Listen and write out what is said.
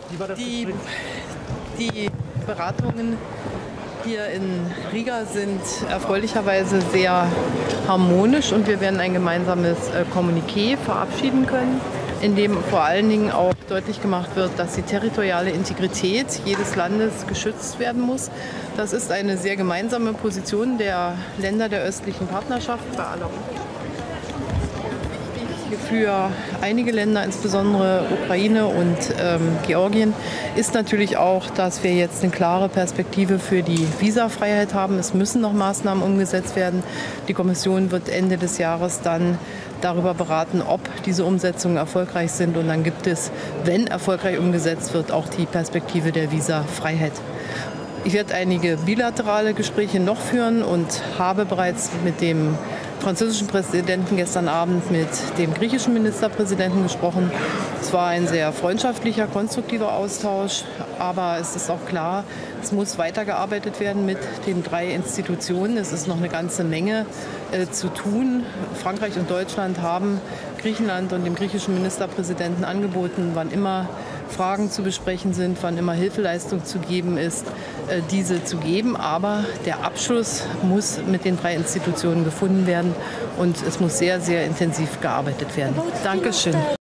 Wie war das Die, Gespräch? die Beratungen hier in Riga sind erfreulicherweise sehr harmonisch und wir werden ein gemeinsames Kommuniqué verabschieden können, in dem vor allen Dingen auch deutlich gemacht wird, dass die territoriale Integrität jedes Landes geschützt werden muss. Das ist eine sehr gemeinsame Position der Länder der östlichen Partnerschaft bei aller für einige Länder, insbesondere Ukraine und Georgien, ist natürlich auch, dass wir jetzt eine klare Perspektive für die Visafreiheit haben. Es müssen noch Maßnahmen umgesetzt werden. Die Kommission wird Ende des Jahres dann darüber beraten, ob diese Umsetzungen erfolgreich sind. Und dann gibt es, wenn erfolgreich umgesetzt wird, auch die Perspektive der Visafreiheit. Ich werde einige bilaterale Gespräche noch führen und habe bereits mit dem französischen Präsidenten gestern Abend mit dem griechischen Ministerpräsidenten gesprochen. Es war ein sehr freundschaftlicher, konstruktiver Austausch, aber es ist auch klar, es muss weitergearbeitet werden mit den drei Institutionen. Es ist noch eine ganze Menge zu tun. Frankreich und Deutschland haben Griechenland und dem griechischen Ministerpräsidenten angeboten, wann immer Fragen zu besprechen sind, wann immer Hilfeleistung zu geben ist, diese zu geben. Aber der Abschluss muss mit den drei Institutionen gefunden werden und es muss sehr, sehr intensiv gearbeitet werden. Dankeschön.